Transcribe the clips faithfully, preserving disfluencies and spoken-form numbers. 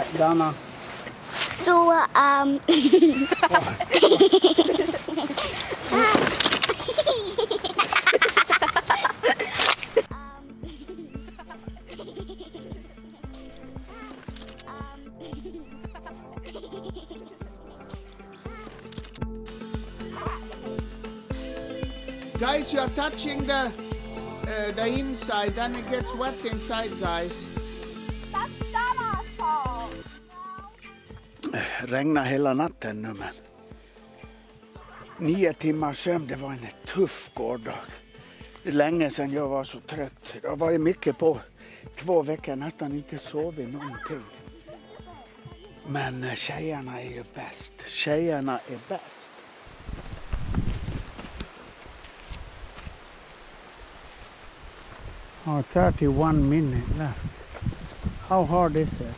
Dana. Så, um... Guys, you're touching the uh, the inside, then it gets wet inside, guys. That's Dana's fault. Regnar hela natten nu, men nio timmar sömn, det var en tuff gårdag. Det är länge sedan jag var så trött. Det har varit mycket på två veckor, nästan inte sovit någonting. Men tjejerna är ju bäst. Tjejerna är bäst. Oh, thirty-one minutes left. How hard is it?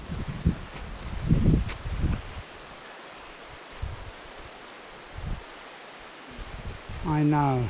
I know.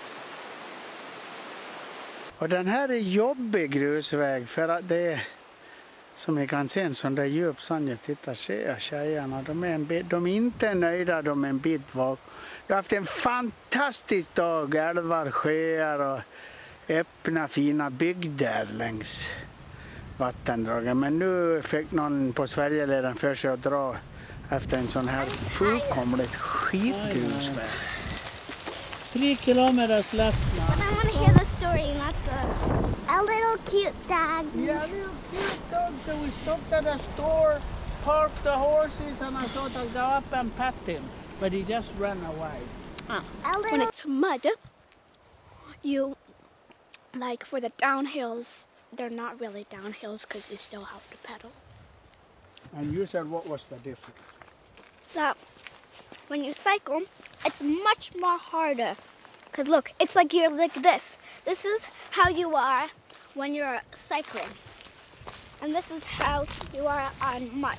Och den här är jobbig grusväg för att det är, som ni kan se, en sån där djup sand. Titta, se tjejerna. De är, en bit, de är inte nöjda, de är en bit bak. Jag har haft en fantastisk dag. Älvar, sjöar och öppna fina bygder längs vattendragen. Men nu fick någon på Sverigeleden för sig att dra efter en sån här fullkomligt skitgrusväg. Three kilometers left now. I want to hear the story, not the... A little cute dog. Yeah, a little cute dog. So we stopped at a store, parked the horses, and I thought I'd go up and pet him. But he just ran away. Ah. A little... When it's mud, you, like for the downhills, they're not really downhills because you still have to pedal. And you said what was the difference? That when you cycle, it's much more harder. Because look, it's like you're like this. This is how you are when you're cycling. And this is how you are on mud.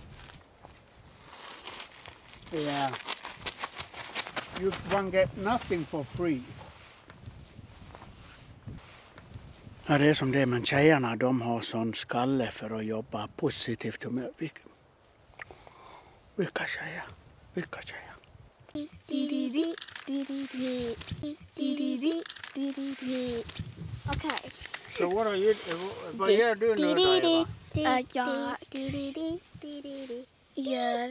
Yeah. You one get nothing for free. Ja, det är som det, men tjejerna, de har sån skalle för att jobba positivt. Vilka, vilka tjejer? Vilka tjejer? Okay. So what are you, vad gör du nu då, Eva? Uh, jag gör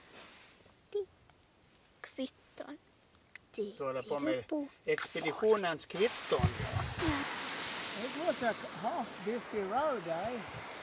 kvitton. Du håller på med expeditionens kvitton. It was a half busy road, eh?